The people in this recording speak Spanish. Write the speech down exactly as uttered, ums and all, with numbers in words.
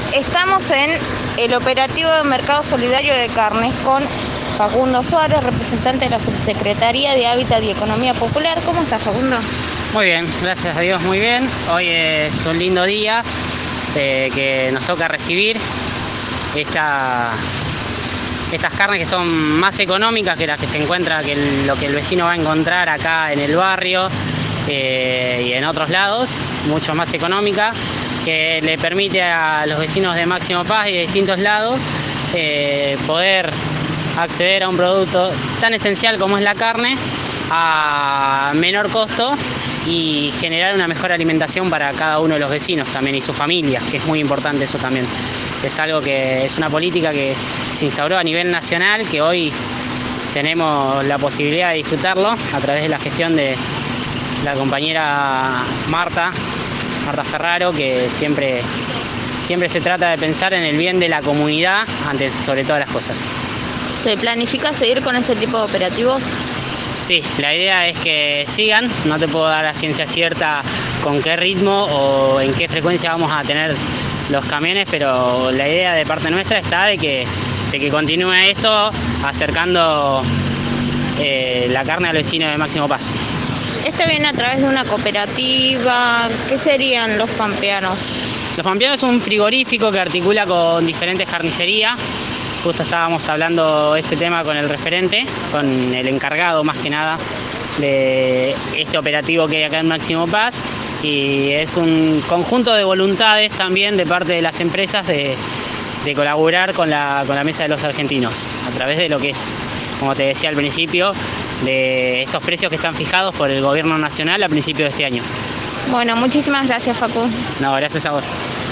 Estamos en el operativo de Mercado Solidario de Carnes con Facundo Suárez, representante de la Subsecretaría de Hábitat y Economía Popular. ¿Cómo está, Facundo? Muy bien, gracias a Dios, muy bien. Hoy es un lindo día eh, que nos toca recibir esta, estas carnes que son más económicas que las que se encuentra, que el, lo que el vecino va a encontrar acá en el barrio eh, y en otros lados, mucho más económica, que le permite a los vecinos de Máximo Paz y de distintos lados eh, poder acceder a un producto tan esencial como es la carne a menor costo y generar una mejor alimentación para cada uno de los vecinos también y sus familias, que es muy importante eso también. Es algo que es una política que se instauró a nivel nacional, que hoy tenemos la posibilidad de disfrutarlo a través de la gestión de la compañera Marta, Marta Ferraro, que siempre, siempre se trata de pensar en el bien de la comunidad ante sobre todas las cosas. ¿Se planifica seguir con este tipo de operativos? Sí, la idea es que sigan, no te puedo dar la ciencia cierta con qué ritmo o en qué frecuencia vamos a tener los camiones, pero la idea de parte nuestra está de que, de que continúe esto acercando eh, la carne al vecino de Máximo Paz. ¿Este viene a través de una cooperativa? ¿Qué serían los pampeanos? Los Pampeanos es un frigorífico que articula con diferentes carnicerías. Justo estábamos hablando este tema con el referente, con el encargado más que nada de este operativo que hay acá en Máximo Paz, y es un conjunto de voluntades también de parte de las empresas de, de colaborar con la, con la Mesa de los Argentinos, a través de lo que es, como te decía al principio, de estos precios que están fijados por el gobierno nacional a principios de este año. Bueno, muchísimas gracias, Facu. No, gracias a vos.